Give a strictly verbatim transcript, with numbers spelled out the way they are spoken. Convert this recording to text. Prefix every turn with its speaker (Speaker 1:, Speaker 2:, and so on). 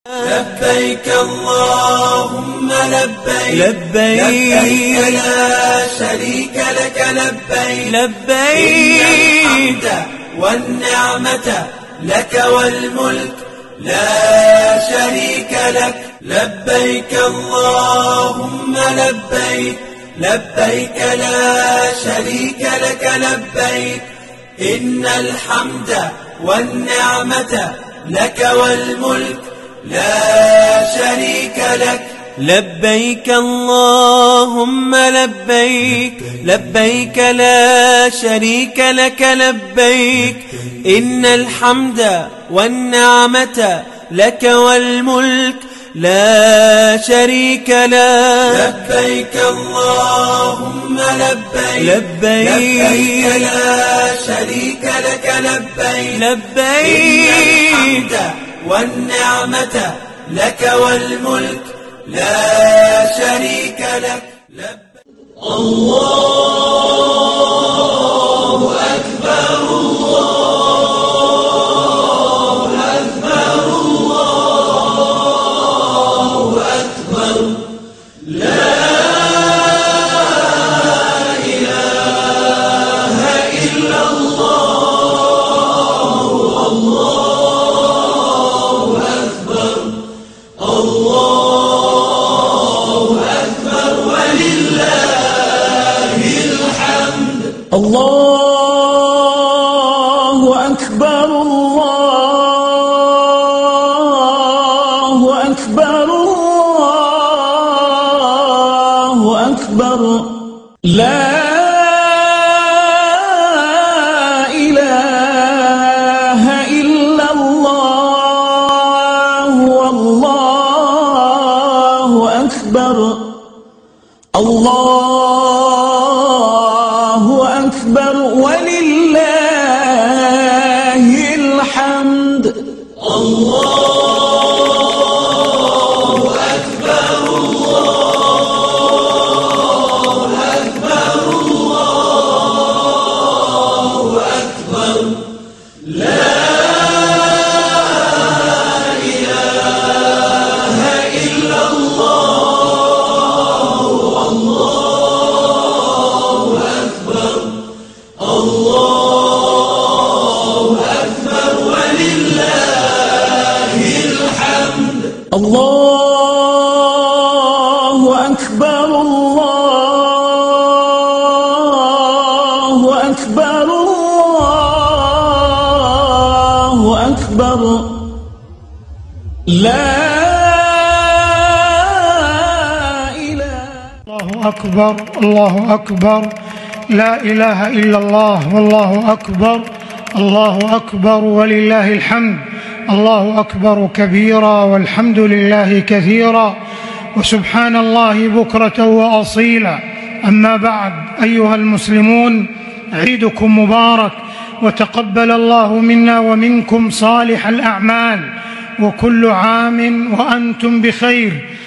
Speaker 1: لبيك اللهم لبيك
Speaker 2: لبيك
Speaker 1: لبيك لا شريك لك لبيك
Speaker 2: لبيك
Speaker 1: إن الحمد والنعمة لك والملك لا شريك لك لبيك اللهم لبيك لبيك لا شريك لك لبيك إن الحمد والنعمة لك والملك لا شريك لك
Speaker 2: لبيك اللهم لبيك لبيك لا شريك لك لبيك إن الحمد والنعمة لك والملك لا شريك لك
Speaker 1: لبيك اللهم لبيك
Speaker 2: لبيك
Speaker 1: لا شريك لك لبيك
Speaker 2: لبيك
Speaker 1: إن الحمد والنعمة لك والملك لا شريك لك الله أكبر الله أكبر الله أكبر لا إله إلا الله الله أكبر الله أكبر ولله الحمد
Speaker 3: الله أكبر الله أكبر الله أكبر لا إله إلا الله والله أكبر الله أكبر ولله الحمد
Speaker 1: الله أكبر الله أكبر الله أكبر لا إله إلا الله الله أكبر الله أكبر ولله الحمد
Speaker 3: الله أكبر الله أكبر الله أكبر لا إله
Speaker 4: الله أكبر الله أكبر لا إله إلا الله والله أكبر الله أكبر ولله الحمد الله أكبر كبيرا والحمد لله كثيرا وسبحان الله بكرة وأصيلا. أما بعد، أيها المسلمون، عيدكم مبارك وتقبل الله منا ومنكم صالح الأعمال، وكل عام وأنتم بخير.